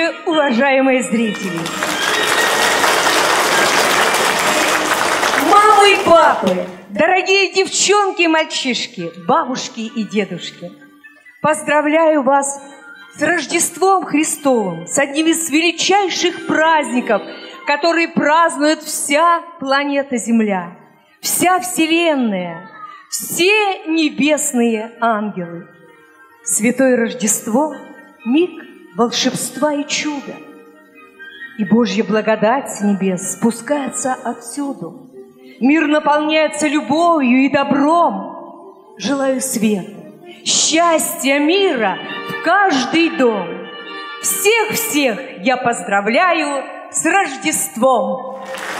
Здравствуйте, уважаемые зрители! Мамы и папы, дорогие девчонки и мальчишки, бабушки и дедушки, поздравляю вас с Рождеством Христовым, с одним из величайших праздников, который празднует вся планета Земля, вся Вселенная, все небесные ангелы. Святое Рождество – миг волшебства и чуда, и Божья благодать с небес спускается отсюда. Мир наполняется любовью и добром. Желаю света, счастья, мира в каждый дом. Всех-всех я поздравляю с Рождеством!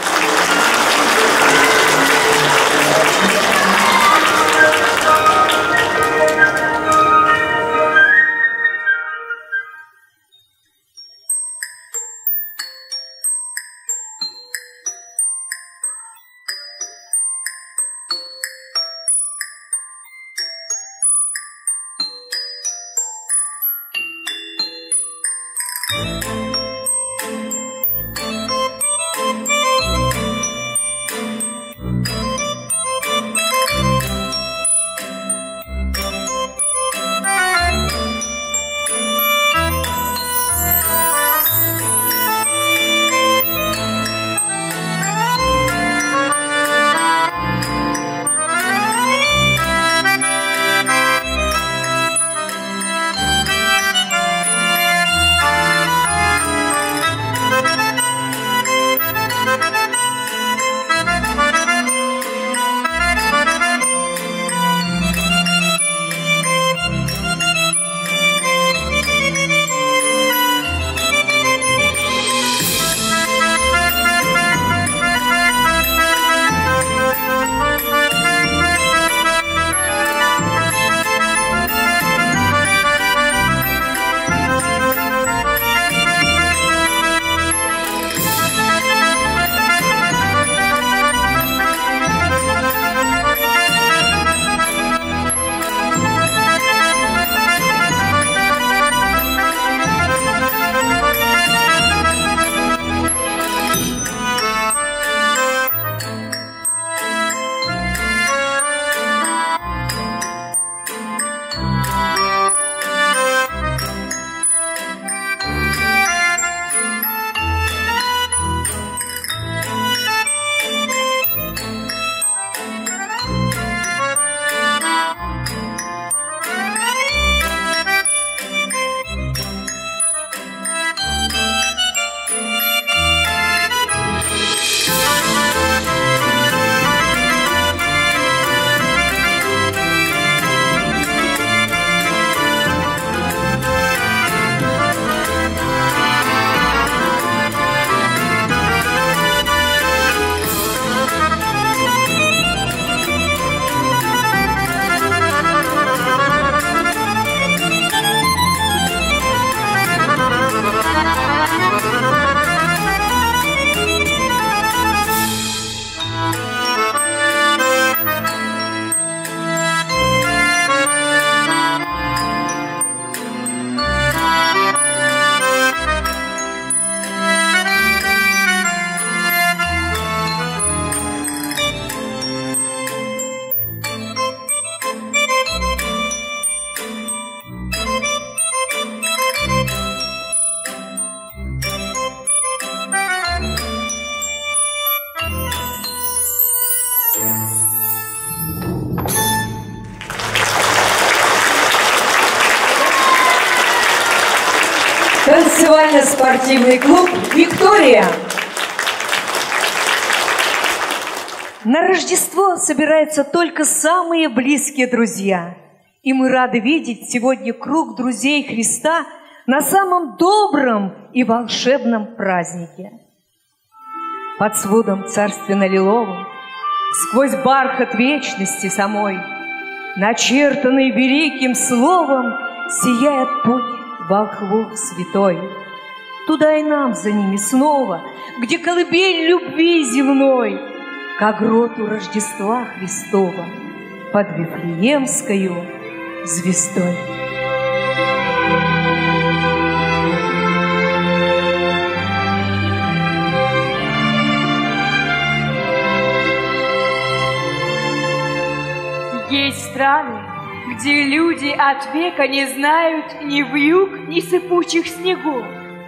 Танцевально-спортивный клуб «Виктория». На Рождество собираются только самые близкие друзья. И мы рады видеть сегодня круг друзей Христа на самом добром и волшебном празднике. Под сводом царственно-лиловым, сквозь бархат вечности самой, начертанный великим словом, сияет путь волхвов святой. Туда и нам за ними снова, где колыбель любви земной, к гроту Рождества Христова под Вифлеемскою звездой. Есть страны, где люди от века не знают ни вьюг, ни сыпучих снегов.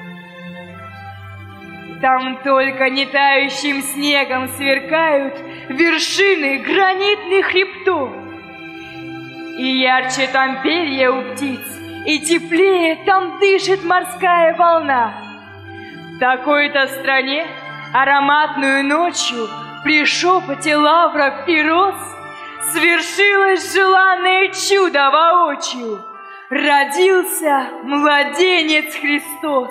Там только не тающим снегом сверкают вершины гранитных хребтов. И ярче там перья у птиц, и теплее там дышит морская волна. В такой-то стране ароматную ночью при шепоте лавров и роз свершилось желанное чудо воочию. Родился младенец Христос.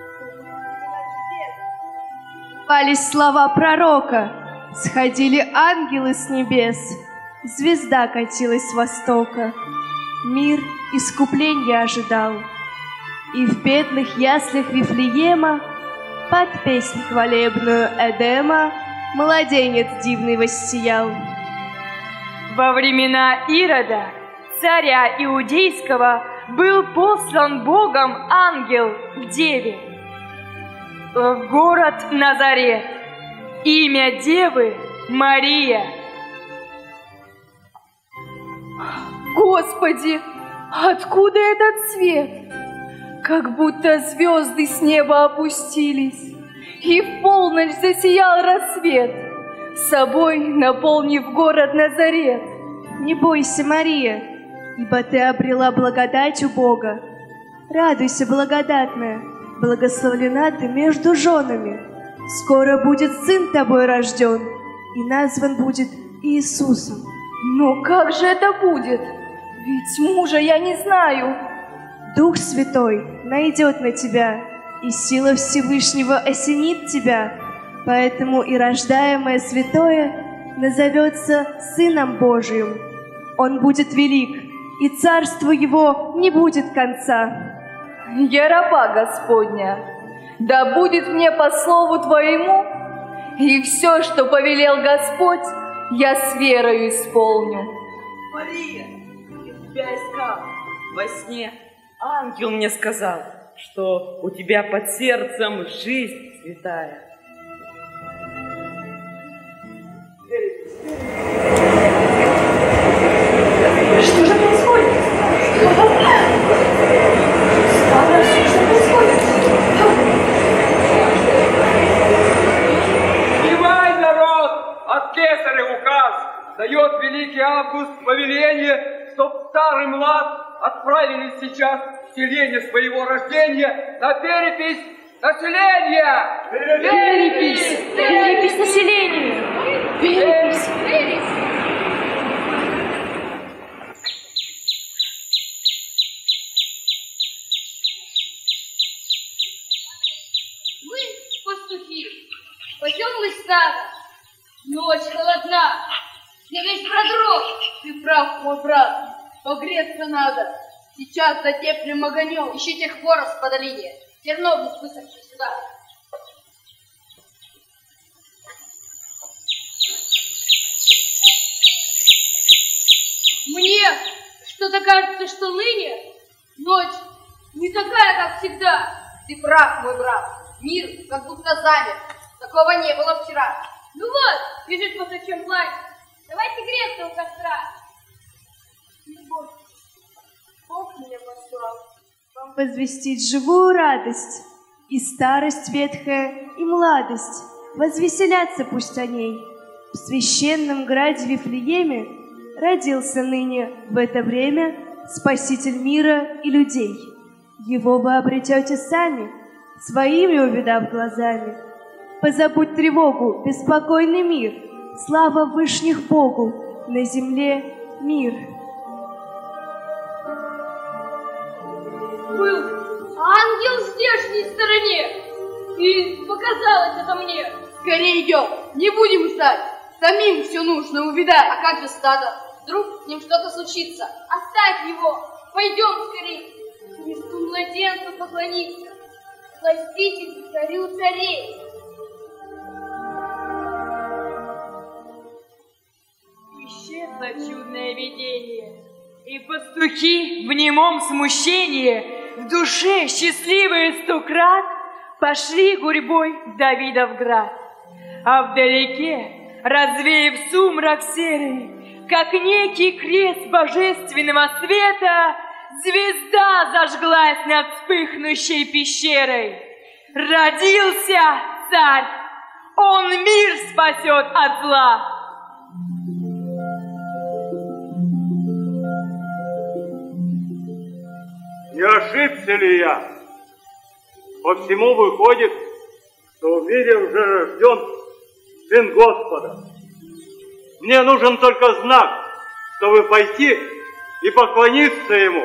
Пались слова пророка, сходили ангелы с небес, звезда катилась с востока. Мир искупления ожидал, и в бедных яслях Вифлеема под песнь хвалебную Эдема младенец дивный воссиял. Во времена Ирода, царя иудейского, был послан Богом ангел к деве в город Назарет. Имя девы Мария. Господи, откуда этот свет? Как будто звезды с неба опустились, и в полночь засиял рассвет, собой наполнив город Назарет. Не бойся, Мария, ибо ты обрела благодать у Бога. Радуйся, благодатная, благословлена ты между женами. Скоро будет сын тобой рожден, и назван будет Иисусом. Но как же это будет? Ведь мужа я не знаю. Дух Святой найдет на тебя, и сила Всевышнего осенит тебя, поэтому и рождаемое святое назовется Сыном Божиим. Он будет велик, и царству его не будет конца. Я раба Господня, да будет мне по слову Твоему, и все, что повелел Господь, я с верою исполню. Мария, я тебя искал во сне. Ангел мне сказал, что у тебя под сердцем жизнь святая. Что же происходит? Странно, что происходит? Внимай, народ! От кесаря указ! Дает великий Август повеление, чтоб старый млад отправили сейчас в селение своего рождения на перепись населения! Перепись! Перепись населения! Перепись! Мы, пастухи, пойдем мы стадо. Ночь холодна, я весь продрог. Ты прав, мой брат, погреться надо. Сейчас затеплим огонек. Ищите хворост по долине, терновник высохший сюда. Мне что-то кажется, что ныне ночь не такая, как всегда. Ты прав, мой брат, мир как будто замер. Такого не было вчера. Ну вот, бежит по таким плане. Давайте греться у костра. Не бойтесь, Бог меня послал. Вам возвестить живую радость, и старость ветхая, и младость. Возвеселятся пусть о ней. В священном граде Вифлееме родился ныне в это время Спаситель мира и людей. Его вы обретете сами, своими увидав глазами. Позабудь тревогу, беспокойный мир, слава вышних Богу, на земле мир. Был ангел в здешней стороне, и показалось это мне. Скорее идем, не будем ждать. Самим все нужно увидать. А как же стадо? Вдруг с ним что-то случится. Оставь его, пойдем скорее. Христу младенцу поклониться, Спасителю, царю царей. Исчезло чудное видение, и пастухи в немом смущении, в душе счастливые 100 крат, пошли гурьбой в Давидов град. А вдалеке, развеяв сумрак серый, как некий крест божественного света, звезда зажглась над вспыхнущей пещерой. Родился царь, он мир спасет от зла. Не ошибся ли я? По всему выходит, что в мире уже рожден Сын Господа. Мне нужен только знак, чтобы пойти и поклониться Ему.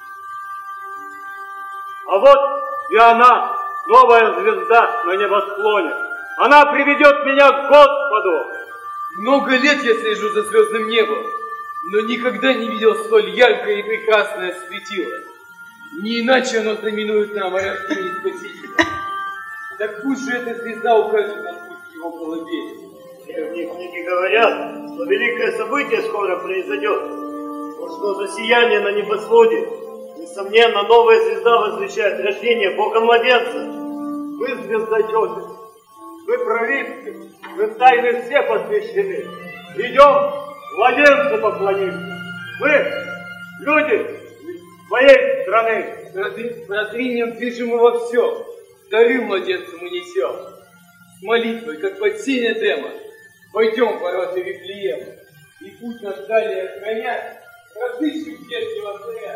А вот и она, новая звезда на небосклоне. Она приведет меня к Господу. Много лет я слежу за звездным небом, но никогда не видел столь яркое и прекрасное светило. Не иначе оно знаменует нам о рождении Спасителя. Так пусть же эта звезда укажет нам путь к его колыбели. Древние книги говорят, что великое событие скоро произойдет. То, что за сияние на небосводе, несомненно, новая звезда возвещает рождение Бога-младенца. Вы звездочеты, вы провидцы, вы в тайны все посвящены. Идем младенцу поклониться. Мы, люди своей страны. Прозрением движем во всем. Дары младенцу мы несем. С молитвой, как под синее Эдема, войдем в ворота Вифлеема. И путь наш далее охранять, разыщем здешнего царя.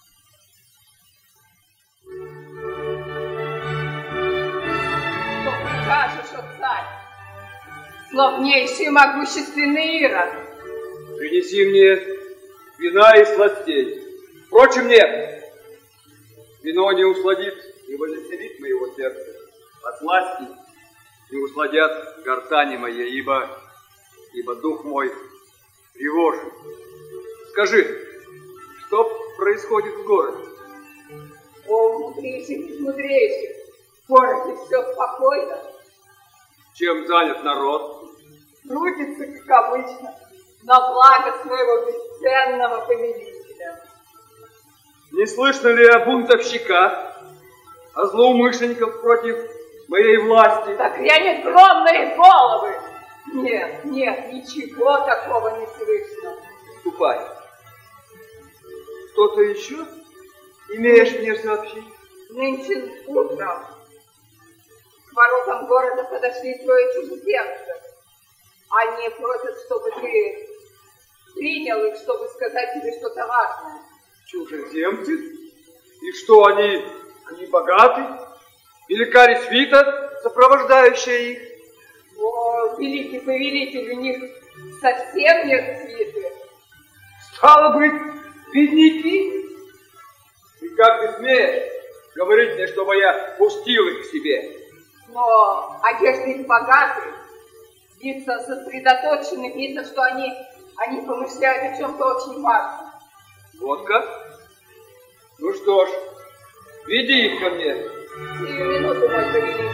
Что прикажешь, о царь? Славнейший и могущественный Ирод. Принеси мне вина и сластей. Впрочем, нет. Вино не усладит, не возвеселит моего сердца, а сласти не усладят гортани моей, ибо дух мой тревожен. Скажи, что происходит в городе? О, мудрейший, мудрейший, в городе все спокойно. Чем занят народ? Трудится, как обычно, на благо своего бесценного повелителя. Не слышно ли о бунтовщиках, о злоумышленниках против моей власти? Так грянет гром на их головы. Нет, нет, ничего такого не слышно. Ступай. Что-то еще имеешь мне сообщить? Нынче утром к воротам города подошли трое чужеземцев. Они просят, чтобы ты принял их, чтобы сказать тебе что-то важное. Чужеземцы? И что, они богаты? Или кари свита, сопровождающая их? О, великий повелитель, у них совсем нет свиты. Стало быть, бедняки? И как ты смеешь говорить мне, чтобы я пустил их к себе? Но одежда их богатая, лица сосредоточены, видно, что они помышляют о чем-то очень важном. Вот как? Ну что ж, веди их ко мне. Сию минуту, мой повелитель.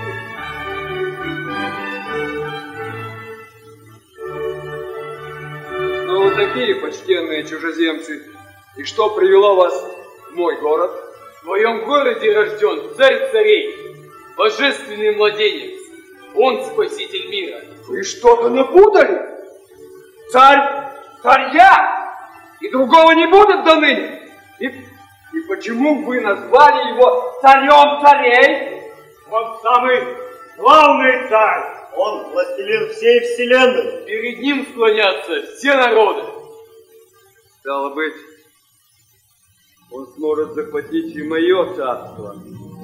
Ну, вы такие почтенные чужеземцы. И что привело вас в мой город? В твоем городе рожден царь царей, божественный младенец. Он спаситель мира. Вы что-то напутали? Царь я! И другого не будет до ныне. И почему вы назвали его царем царей? Он самый главный царь. Он властелин всей вселенной. Перед ним склонятся все народы. Стало быть, он сможет захватить и мое царство.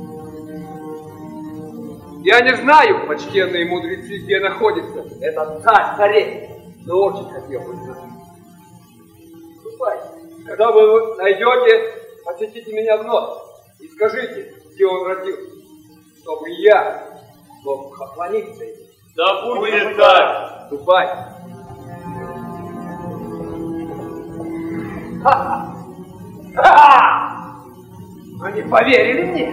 Я не знаю, почтенные мудрецы, где находится этот царь царей, но очень хотел бы знать. Когда вы найдете, посетите меня вновь и скажите, где он родился, чтобы я мог поклониться ему. Да будет так. Ступай. Они поверили мне?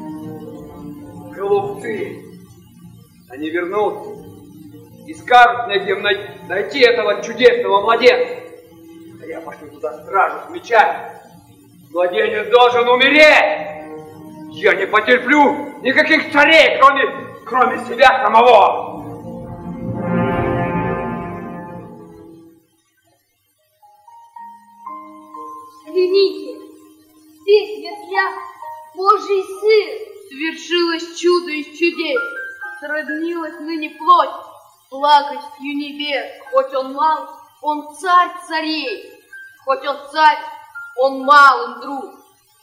Глупцы. Они вернутся и скажут мне, где найти этого чудесного младенца. А я пошлю туда стражу с мечами. Младенец должен умереть. Я не потерплю никаких царей, кроме себя самого. чудо из чудес. Сроднилась ныне плоть благостью небес. Хоть он мал, он царь царей. Хоть он царь, он малым друг.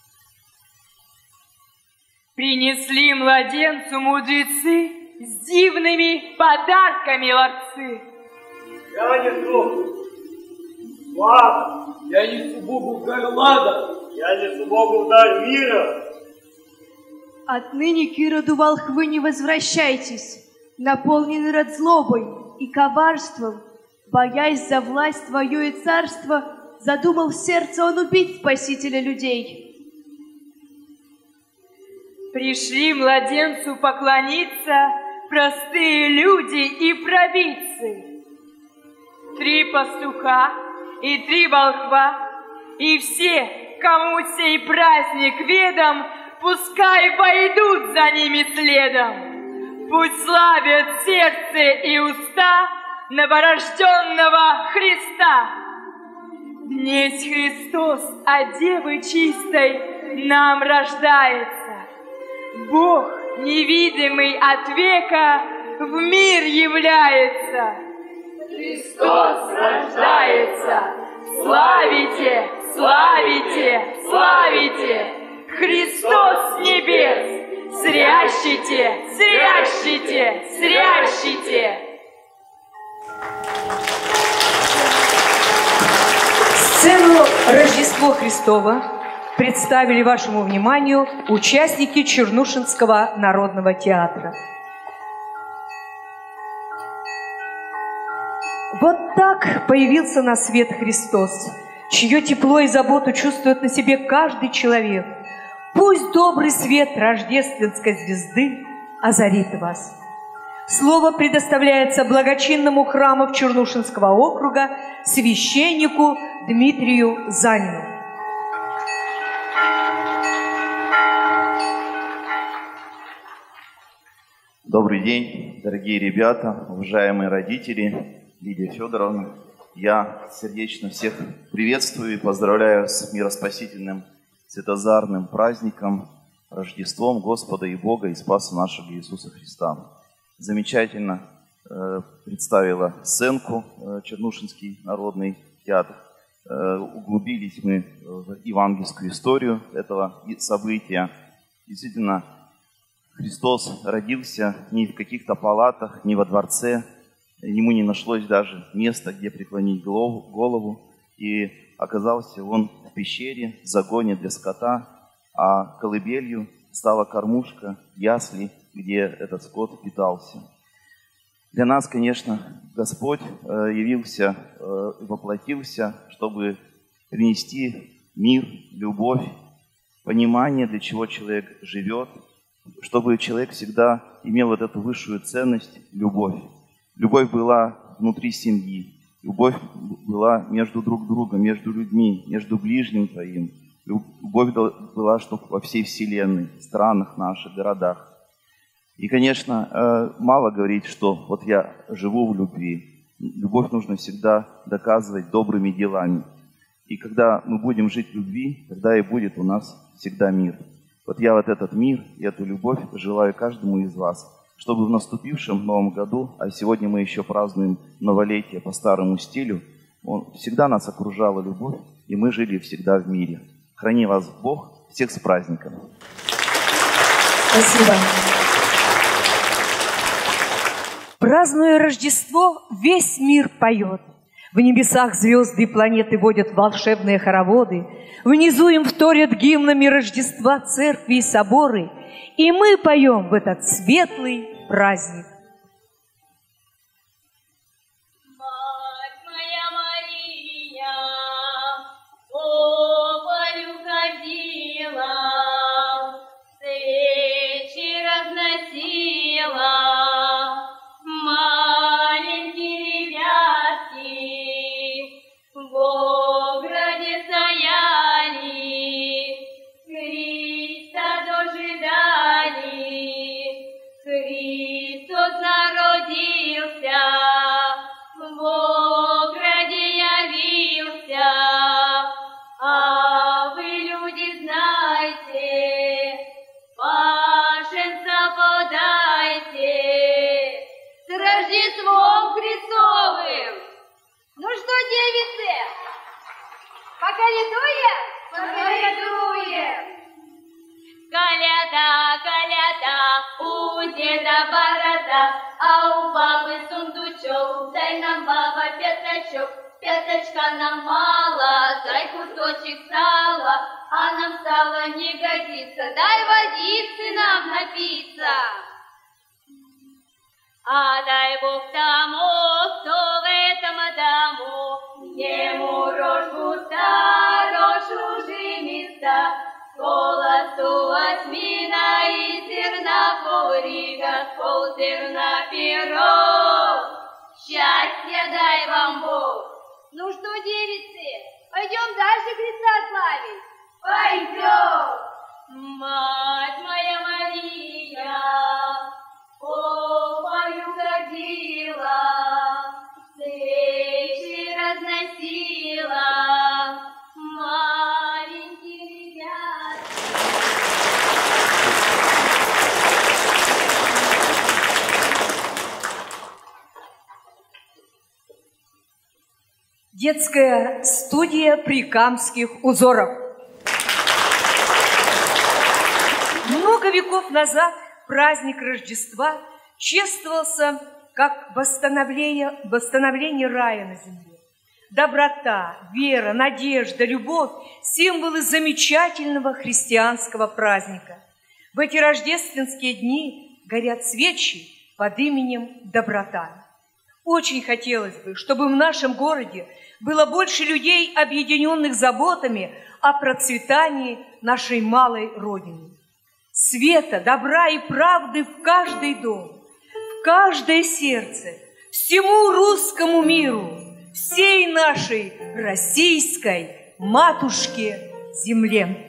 Принесли младенцу мудрецы с дивными подарками ларцы. Я несу славу. Я несу Богу в дар лада. Я несу Богу в дар мира. Отныне к Ироду волхвы не возвращайтесь, наполненный род злобой и коварством, боясь за власть твою и царство, задумал в сердце он убить спасителя людей. Пришли младенцу поклониться простые люди и провидцы. 3 пастуха и 3 волхва, и все, кому сей праздник ведом, пускай пойдут за ними следом. Пусть славят сердце и уста новорожденного Христа. Днесь Христос от Девы чистой нам рождается. Бог, невидимый от века, в мир является. Христос рождается. Славите, славите, славите! Христос с небес! Зрящите, зрящите, зрящите! Сцену «Рождество Христово» представили вашему вниманию участники Чернушинского народного театра. Вот так появился на свет Христос, чье тепло и заботу чувствует на себе каждый человек. Пусть добрый свет рождественской звезды озарит вас. Слово предоставляется благочинному храму Чернушинского округа священнику Дмитрию Занину. Добрый день, дорогие ребята, уважаемые родители, Лидия Федоровна. Я сердечно всех приветствую и поздравляю с мироспасительным светозарным праздником, Рождеством Господа и Бога и Спаса нашего Иисуса Христа. Замечательно представила сценку Чернушинский народный театр. Углубились мы в евангельскую историю этого события. Действительно, Христос родился не в каких-то палатах, не во дворце. Ему не нашлось даже места, где преклонить голову. И оказался он в пещере, в загоне для скота, а колыбелью стала кормушка, ясли, где этот скот питался. Для нас, конечно, Господь явился, воплотился, чтобы принести мир, любовь, понимание, для чего человек живет, чтобы человек всегда имел вот эту высшую ценность – любовь. Любовь была внутри семьи, любовь была между друг другом, между людьми, между ближним твоим. Любовь была, чтобы во всей вселенной, странах наших, городах. И, конечно, мало говорить, что вот я живу в любви. Любовь нужно всегда доказывать добрыми делами. И когда мы будем жить в любви, тогда и будет у нас всегда мир. Вот я вот этот мир и эту любовь желаю каждому из вас, чтобы в наступившем Новом году, а сегодня мы еще празднуем новолетие по старому стилю, всегда нас окружала любовь, и мы жили всегда в мире. Храни вас Бог, всех с праздником! Спасибо. Празднуя Рождество, весь мир поет. В небесах звезды и планеты водят волшебные хороводы. Внизу им вторят гимнами Рождества церкви и соборы. И мы поем в этот светлый праздник. Христос деда борода, а у бабы сундучок. Дай нам, баба, пятачок, пятачка нам мало, дай кусочек сала, а нам сало не годится. Дай водицы нам напиться. А дай Бог тому, кто в этом дому, ему рожку хорошую жимиста, колосу осьмина и зерна полрига, ползерна перо. Счастья дай вам Бог. Ну что, девицы, пойдем дальше Христа славить? Пойдем. Мать моя Мария, Богою годила, свечи разносила, маленькие ребята. Детская студия прикамских узоров. Много веков назад праздник Рождества чествовался как восстановление рая на земле. Доброта, вера, надежда, любовь – символы замечательного христианского праздника. В эти рождественские дни горят свечи под именем доброта. Очень хотелось бы, чтобы в нашем городе было больше людей, объединенных заботами о процветании нашей малой Родины. Света, добра и правды в каждый дом, в каждое сердце, всему русскому миру, всей нашей российской матушке земле.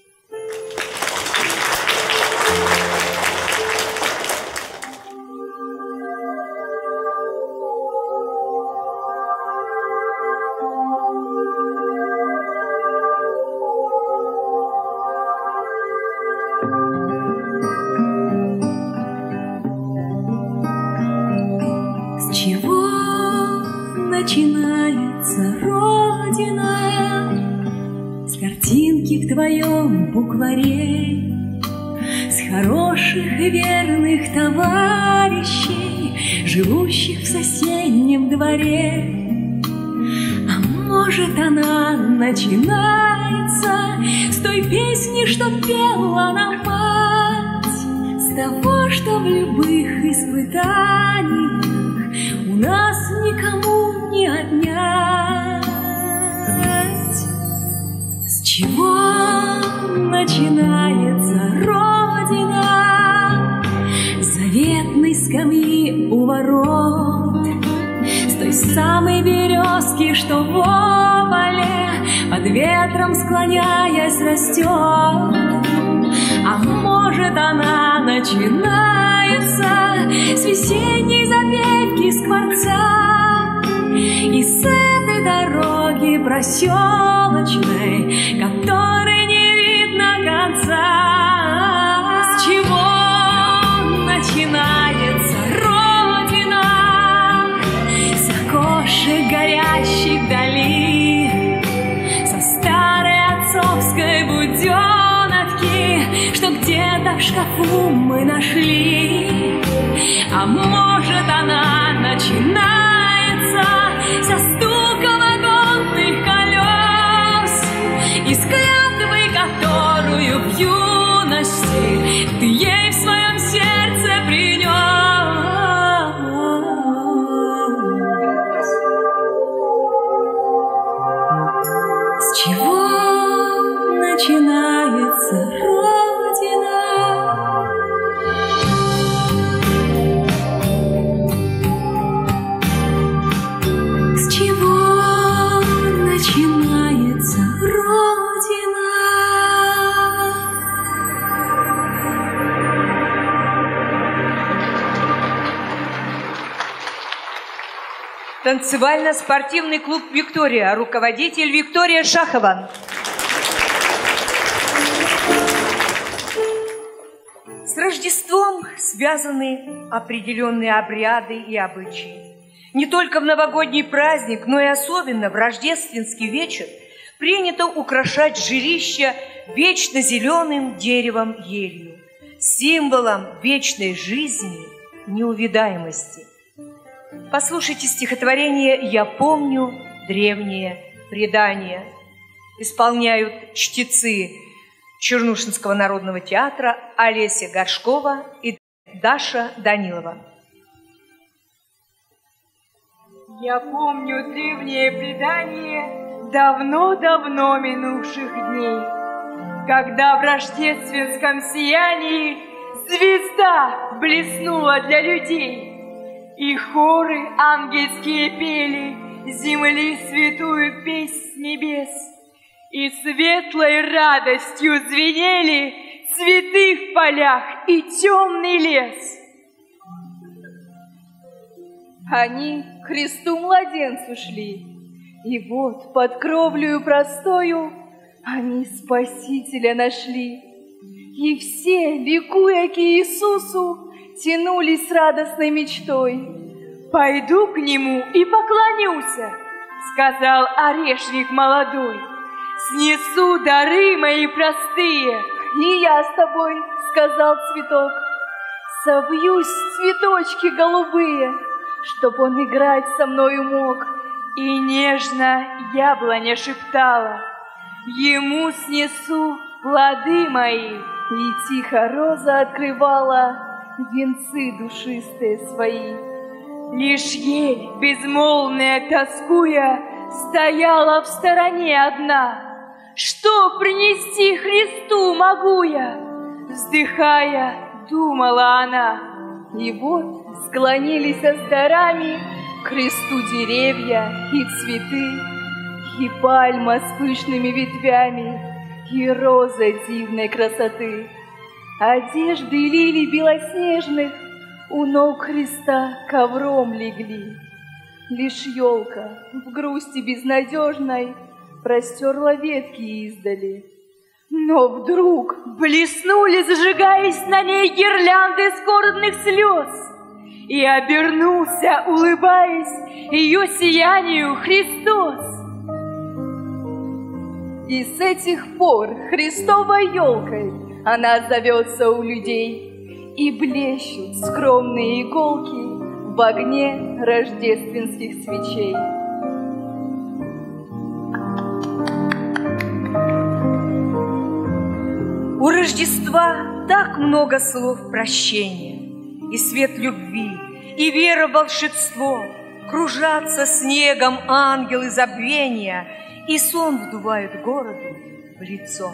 Начинается Родина с картинки в твоем букваре, с хороших и верных товарищей, живущих в соседнем дворе. А может, она начинается с той песни, что пела нам мать, с того, что в любых испытаниях у нас никому не отнять. С чего начинается Родина? С заветной скамьи у ворот, с той самой березки, что в овале под ветром склоняясь растет. А может, она начинается с весенней запевки скворца и с этой дороги проселочной, которой не видно конца. С чего начинается Родина? С окошек горящих вдали, со старой отцовской буденочки, что где-то в шкафу мы нашли. А может, она начинается со стука вагонных колес и с клятвой, которую в юности ты ей в своем сердце принес. С чего начинается Родина? С чего начинается Родина? Танцевально-спортивный клуб «Виктория», руководитель Виктория Шахова. С Рождеством связаны определенные обряды и обычаи. Не только в новогодний праздник, но и особенно в рождественский вечер принято украшать жилища вечно зеленым деревом елью. символом вечной жизни, неувидаемости. Послушайте стихотворение «Я помню древние предания». Исполняют чтецы Чернушинского народного театра Олеся Горшкова и Даша Данилова. Я помню древнее предание давно-давно минувших дней, когда в рождественском сиянии звезда блеснула для людей, и хоры ангельские пели земли святую песнь с небес, и светлой радостью звенели цветы в полях и темный лес. Они к Христу младенцу шли, и вот под кровлею простою они Спасителя нашли. И все, ликуя к Иисусу, тянулись с радостной мечтой. «Пойду к Нему и поклонюся», — сказал орешник молодой. «Снесу дары мои простые». «И я с тобой», — сказал цветок. «Собьюсь в цветочки голубые, чтоб он играть со мною мог». И нежно яблоня шептала: «Ему снесу плоды мои». И тихо роза открывала венцы душистые свои. Лишь ель, безмолвная тоскуя, стояла в стороне одна. «Что принести Христу могу я?» Вздыхая, думала она. И вот склонились с дарами к Христу деревья и цветы, и пальма с пышными ветвями, и роза дивной красоты. Одежды лилий белоснежных у ног Христа ковром легли. Лишь елка в грусти безнадежной простерла ветки издали. Но вдруг блеснули, зажигаясь на ней гирлянды скорбных слез, и обернулся, улыбаясь, ее сиянию Христос. И с этих пор Христовой елкой она зовется у людей, и блещут скромные иголки в огне рождественских свечей. У Рождества так много слов прощения, и свет любви, и вера в волшебство. Кружатся снегом ангелы забвения, и сон вдувает городу в лицо.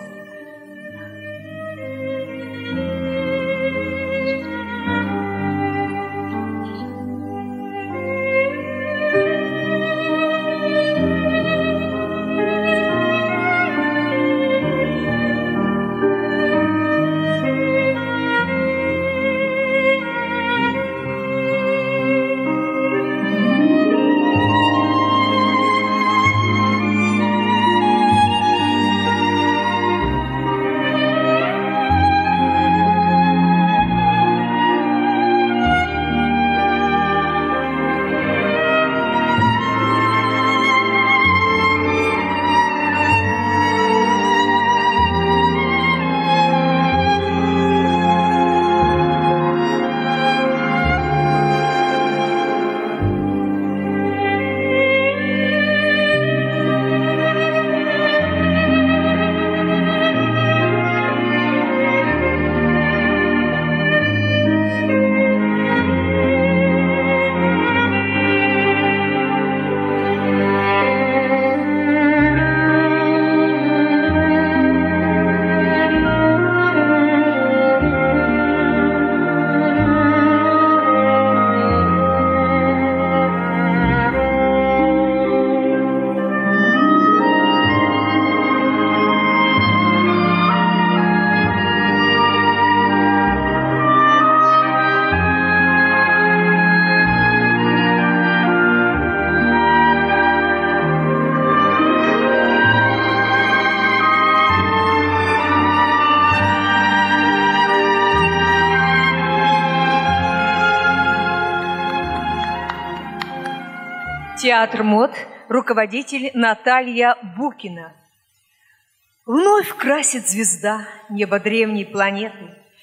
Театр мод, руководитель Наталья Букина. Вновь красит звезда небо древней планеты.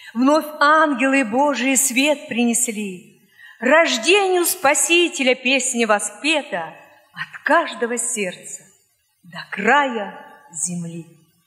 Вновь ангелы Божии свет принесли. Рождению Спасителя песня воспета от каждого сердца до края земли.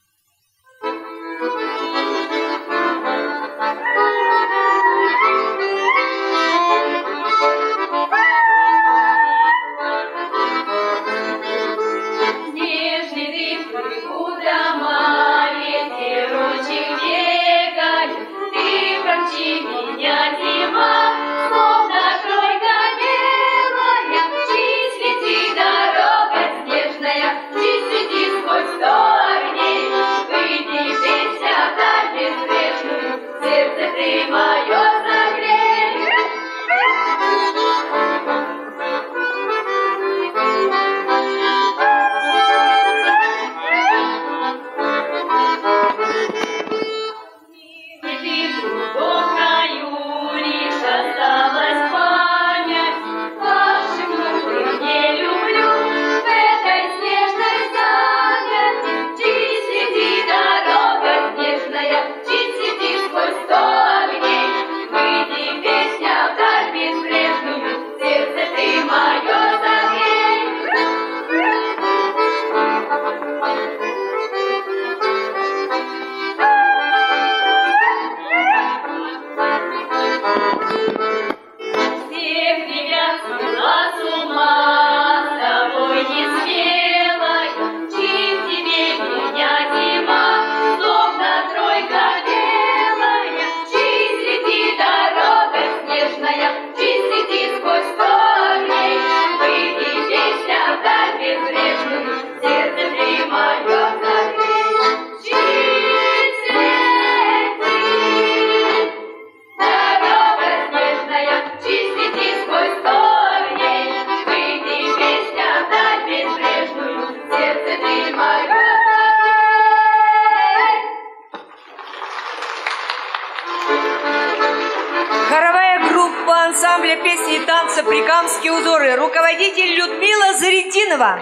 Ансамбля песни и танца «Прикамские узоры», руководитель Людмила Зарядинова.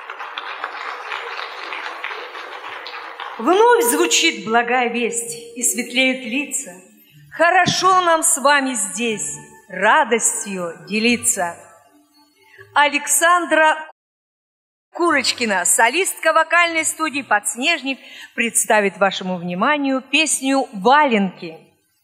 Вновь звучит благая весть и светлеют лица. Хорошо нам с вами здесь радостью делиться. Александра Курочкина, солистка вокальной студии «Подснежник», представит вашему вниманию песню «Валенки».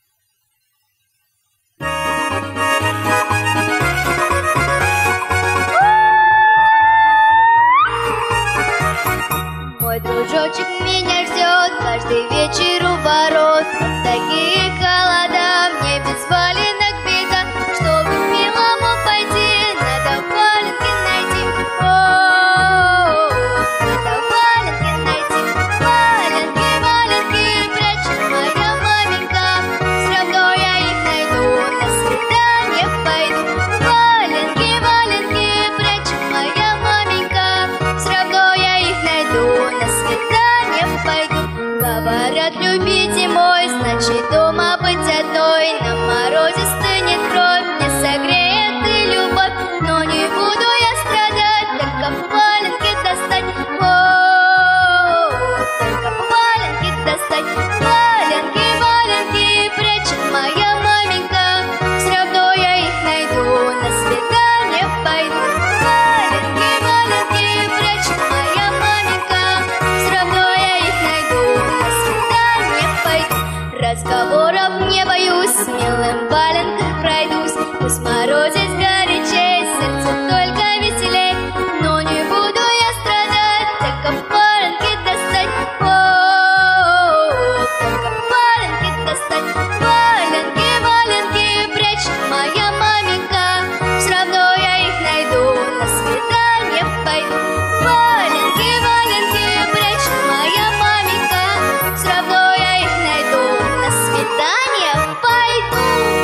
Мой дружочек меня ждет каждый вечер у ворот. В такие холода мне без валенок беда. Чтобы к милому пойти, надо валенки найти. О, надо валенки найти. Валенки, валенки прячет моя маменька. Все равно я их найду, на свидание пойду. Валенки, валенки прячет моя маменька. Все равно я их найду, на свидание пойду. Говорят, любите мой, значит дома быть одной. На морозе стынет кровь, не согреет и любовь. Но не буду я страдать, только в валенки достать. О, только в валенки достать. Валенки, валенки прячет моя маменька. Все равно я их найду, на свидание пойду. Валенки, валенки прячет моя маменька. Все равно я их найду, на свидание пойду. Разговоров не боюсь, с милым валенком пройдусь. Пусть морозец горячей, сердце только веселей. Но не буду я страдать, только в валенки достать. О, только в валенки достать. Валенки, валенки прячет моя маменька. Все равно я их найду, на свидание пойду. Валенки, валенки прячет моя маменька. Все равно я их найду, на свидание пойду.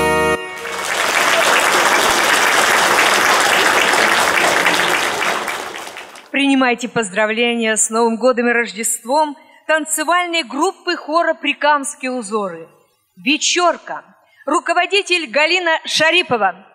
Принимайте поздравления с Новым годом и Рождеством танцевальной группы хора «Прикамские узоры». «Вечерка». Руководитель Галина Шарипова.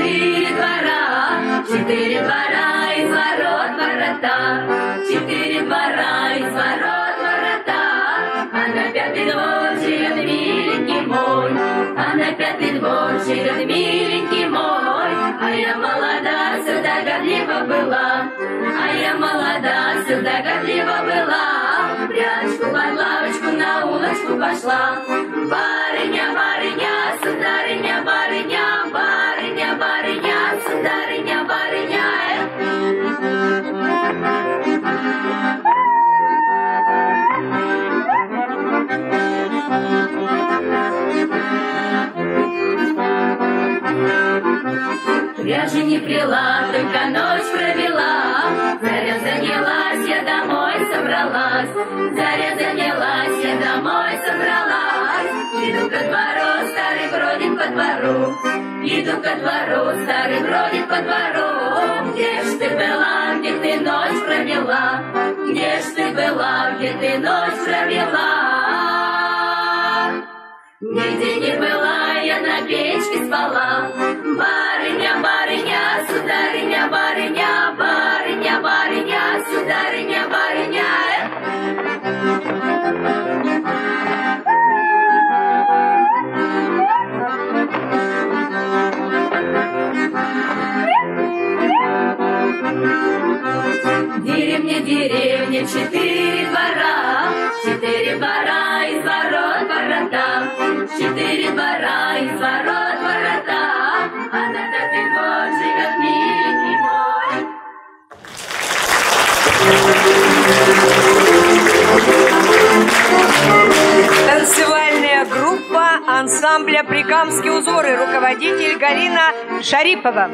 четыре двора, четыре двора из ворот ворота, четыре двора из ворот ворота, а на пятый двор живет миленький мой, а на пятый двор живет миленький мой, а я молода, всегда годлива была, а я молода, всегда годлива была, прячку под лавочку на улочку пошла, барыня, барыня, сударыня, барыня, барыня, барыня, сударыня, барыня. Пряжи не плела, только ночь провела, заря занялась, я домой собралась, заря занялась, я домой собралась. Иду ко двору, старый бродит по двору, иду ко двору, старый бродит по двору. Где ж ты была, где ты ночь провела, где ж ты была, где ты ночь провела? Нигде не была, я на печке спала, барыня, барыня, сударыня, барыня, барыня, барыня, сударыня, барыня. Деревня, деревня, четыре двора из ворот ворота, четыре двора из ворот ворота, а на пятый двор живет миленький мой. Танцевальная группа ансамбля «Прикамские узоры», руководитель Галина Шарипова.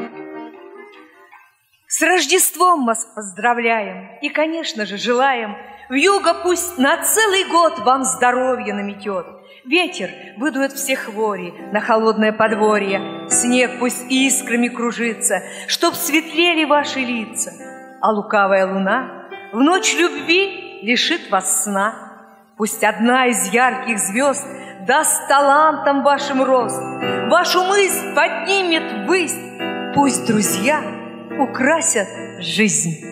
С Рождеством вас поздравляем и, конечно же, желаем вьюга пусть на целый год вам здоровье наметет. Ветер выдует все хвори на холодное подворье, снег пусть искрами кружится, чтоб светлели ваши лица. А лукавая луна в ночь любви лишит вас сна. Пусть одна из ярких звезд даст талантам вашим рост, вашу мысль поднимет ввысь, пусть друзья украсят жизнь.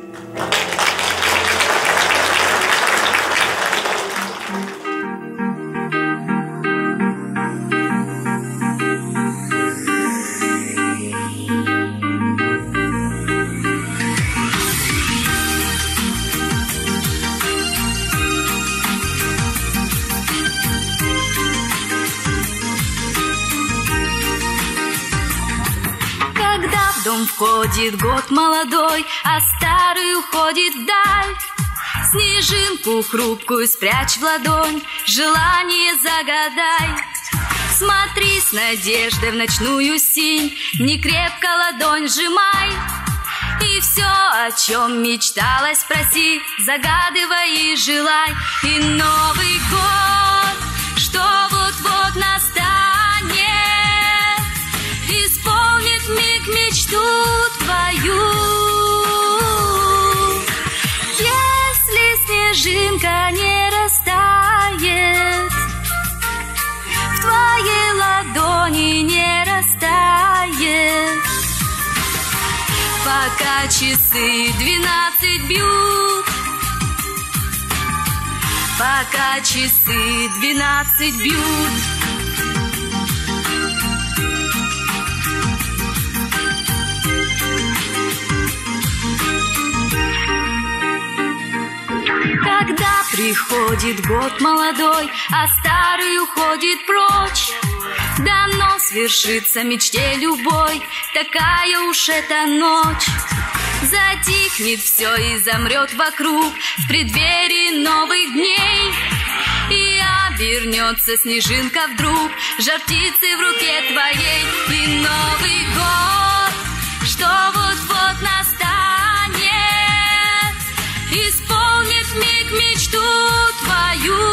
Входит год молодой, а старый уходит вдаль. Снежинку хрупкую спрячь в ладонь, желание загадай. Смотри с надеждой в ночную синь, не крепко ладонь сжимай. И все, о чем мечталось, проси, загадывай и желай. И Новый год, что вот-вот настанет, исполнит миг мечту твою. Если снежинка не растает, в твоей ладони не растает, пока часы 12 бьют, пока часы 12 бьют. Когда приходит год молодой, а старый уходит прочь, дано свершится мечте любой, такая уж эта ночь. Затихнет все и замрет вокруг в преддверии новых дней, и обернется снежинка вдруг жар птицы в руке твоей. И Новый год, что вот-вот настанет, исполнит миг мечту твою.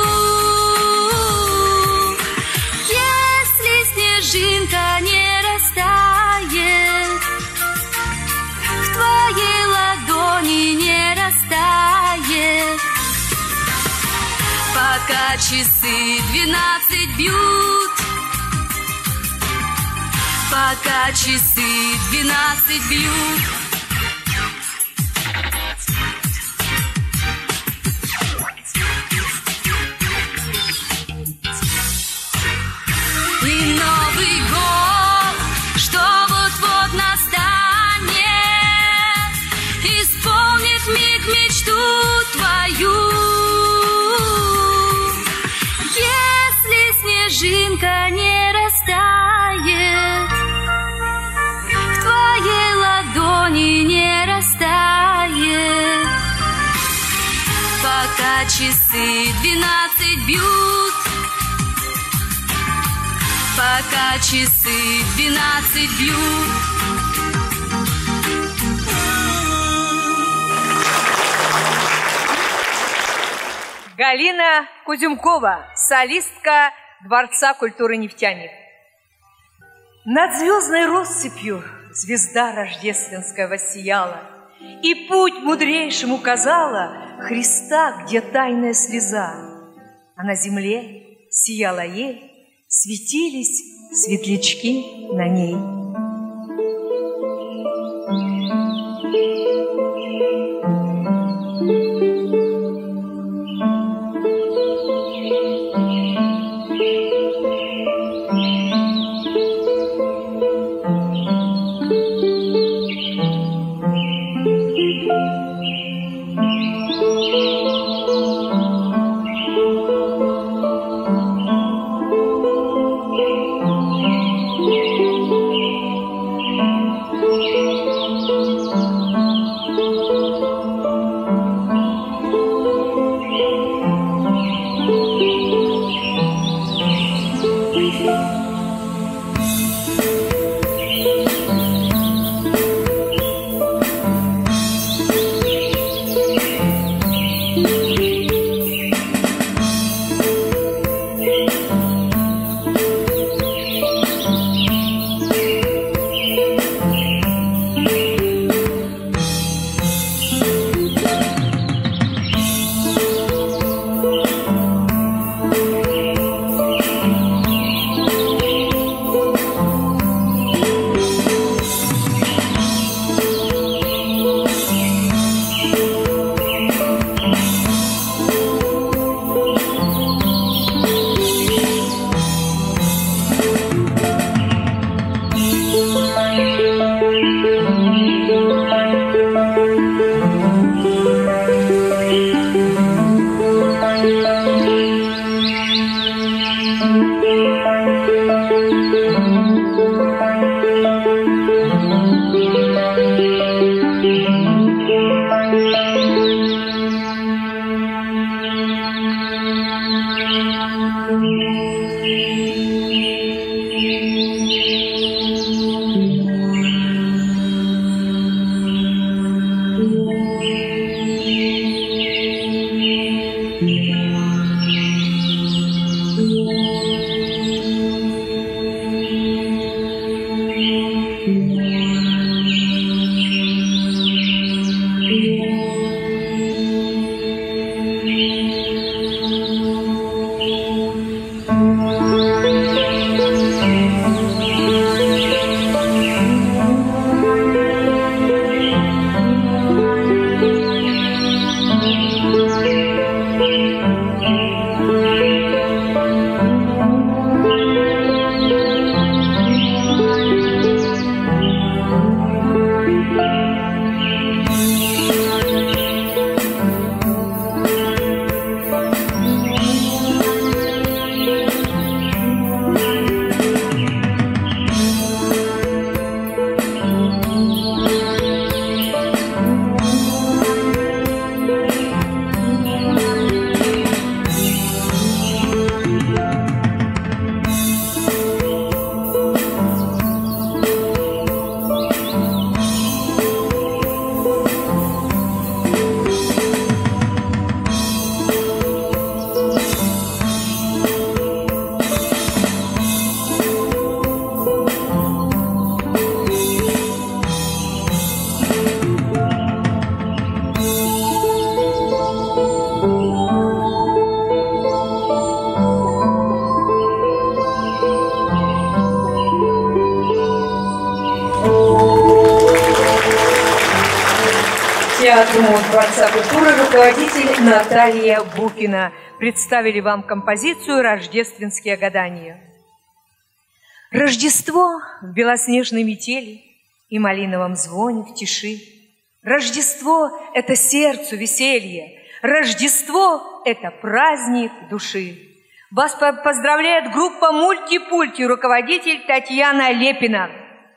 Если снежинка не растает, в твоей ладони не растает, пока часы 12 бьют, пока часы 12 бьют. И Новый год, что вот-вот настанет, исполнит миг мечту твою. Если снежинка не растает, в твоей ладони не растает, пока часы 12 бьют, пока часы 12 бьют. Галина Кузюмкова, солистка Дворца культуры «Нефтяник». Над звездной россыпью звезда рождественская воссияла, и путь мудрейшим указала Христа, где тайная слеза. А на земле сияла ель, светились светлячки на ней. Театру Дворца культуры руководитель Наталья Букина. Представили вам композицию «Рождественские гадания». Рождество в белоснежной метели и малиновом звоне в тиши. Рождество – это сердцу веселье. Рождество – это праздник души. Вас поздравляет группа «Мульти-пульти», руководитель Татьяна Лепина.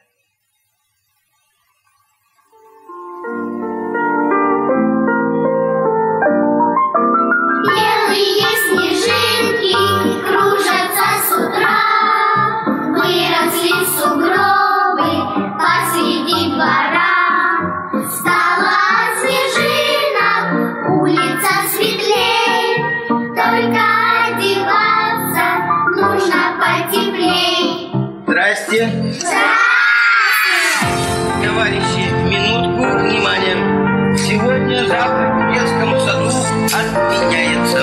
Белые снежинки кружатся с утра, выросли сугробы посреди двора. Стало снежинок, улица светлей, только одеваться нужно потеплей. Здрасте. Товарищи, минутку внимания. Сегодня завтрак в детском саду отменяется.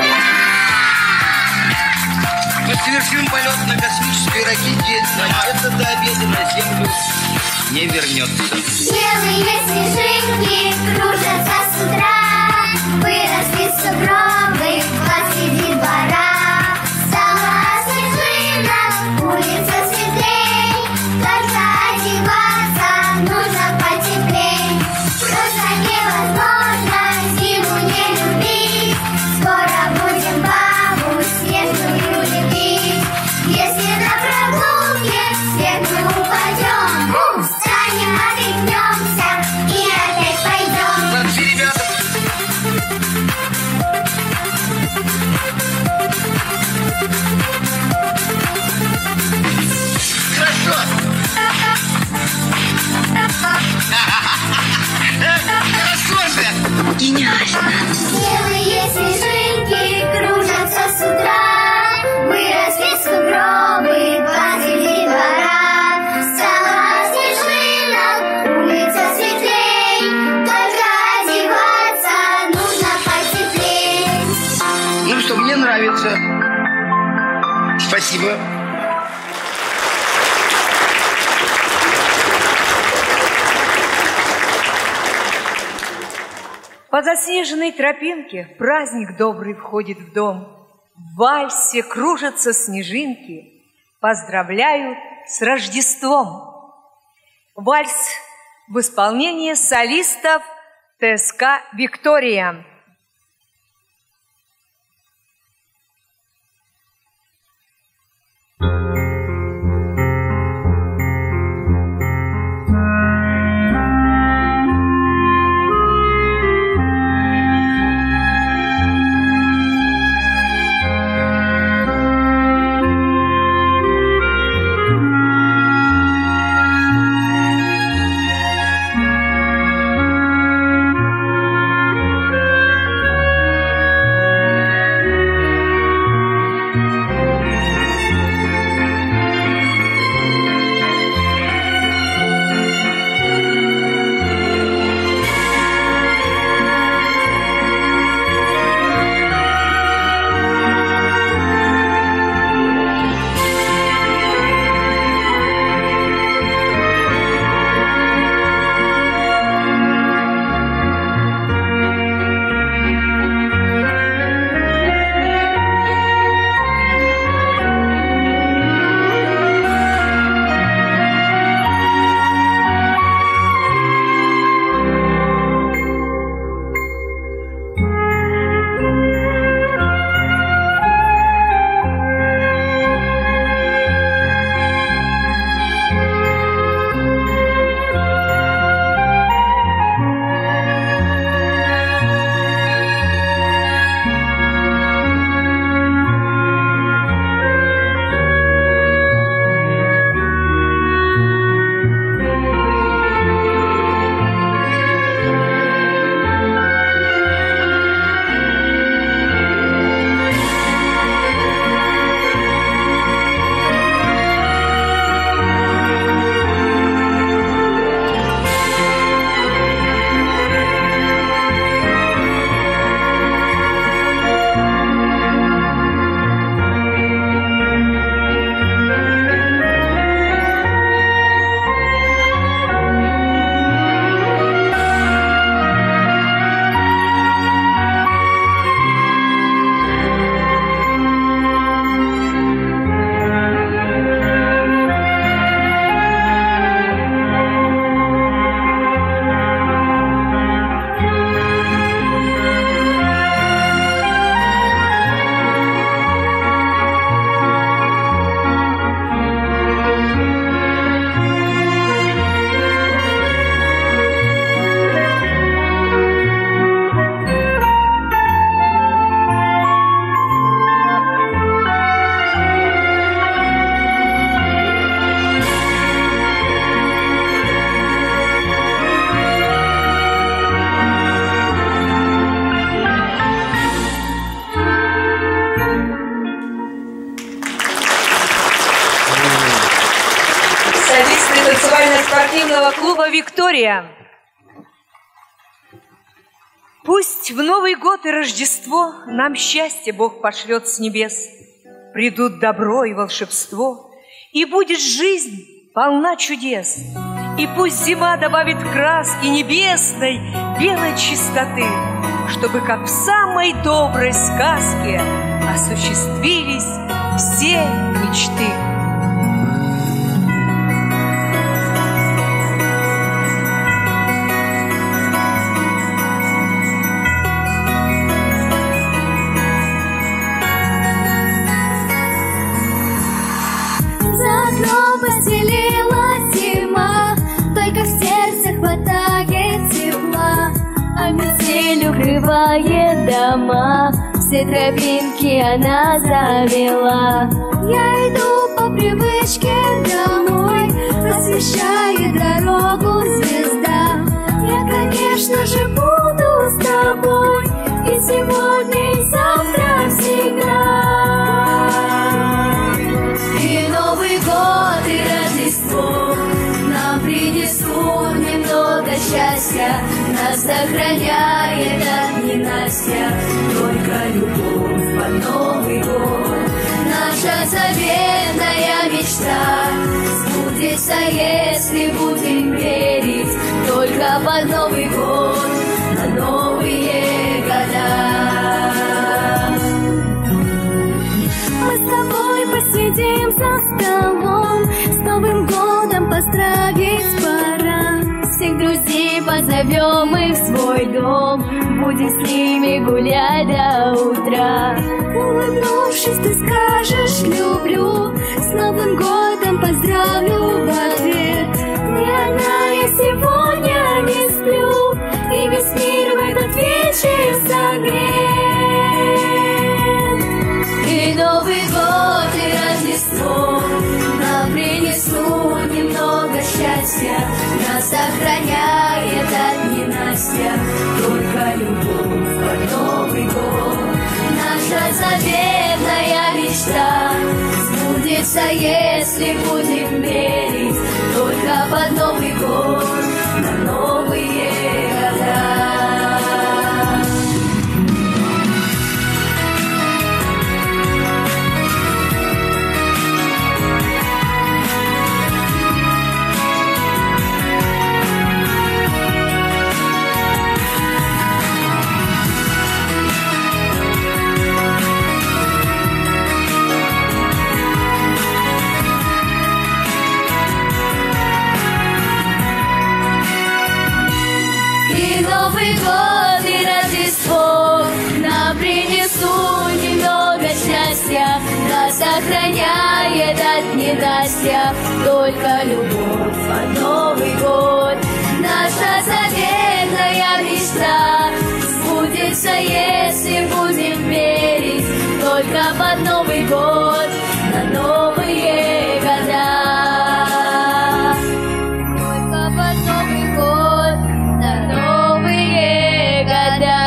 Мы совершим полет на космической ракете, но это до обеда на Землю не вернется. Белые снежинки кружатся с утра, выросли сугробы посреди двора. Стало снежинок, улица светлей, только одеваться нужно потеплей. Просто невозможно зиму не любить, скоро будем бабу снежную любить. Если на прогулке в снег мы упадем, встанем, отряхнемся и опять пойдем. Молодцы, ребята! Хорошо! Хорошо же! Гениально! Белые снежинки кружатся с утра, выросли сугробы посреди двора. Стало снежинок, улица светлей, только одеваться нужно потеплей. Ну что, мне нравится. Спасибо. По заснеженной тропинке праздник добрый входит в дом. В вальсе кружатся снежинки, поздравляют с Рождеством. Вальс в исполнении солистов ТСК «Виктория». клуба «Виктория». Пусть в Новый год и Рождество нам счастье Бог пошлет с небес. Придут добро и волшебство, и будет жизнь полна чудес. И пусть зима добавит краски небесной, белой чистоты, чтобы, как в самой доброй сказке, осуществились все мечты. За окном постелилась зима, только в сердце хватает тепла, а метель укрывает дома, все тропинки она завела. Я иду по привычке домой, освещает дорогу звезда. Я, конечно же, буду с тобой и сегодня, и завтра, всегда. И Новый год, и Рождество нам принесут немного счастья. Нас сохраняет от ненастья только любовь под Новый год. Наша заветная мечта сбудется, если будем верить только под Новый год, на новые года. Мы с тобой посидим за столом, с Новым годом поздравить пора. Всех друзей позовем и в свой дом, будем с ними гулять до утра. Улыбнувшись, ты скажешь «люблю», с Новым годом поздравлю в ответ. Ни одна я сегодня не сплю, и весь мир в этот вечер согрет. И Новый год, и Рождество нам принесут немного счастья. Нас сохраняет от ненастья только любовь под Новый год. Наша заветная мечта сбудется, если будем верить только под Новый год, на новые года. Новый год и Рождество нам принесут немного счастья. Нас сохраняет от ненастья только любовь под Новый год. Наша заветная мечта сбудется, если будем верить только под Новый год, на новые года. Только под Новый год, на новые года.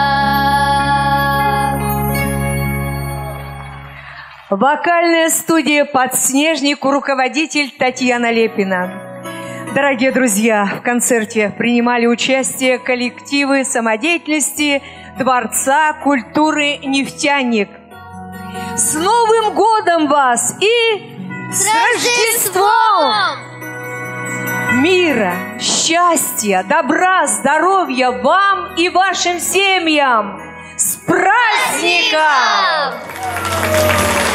Вокальная студия «Подснежник», руководитель Татьяна Лепина. Дорогие друзья, в концерте принимали участие коллективы самодеятельности Дворца культуры «Нефтяник». С Новым годом вас и с Рождеством! Мира, счастья, добра, здоровья вам и вашим семьям! С праздником!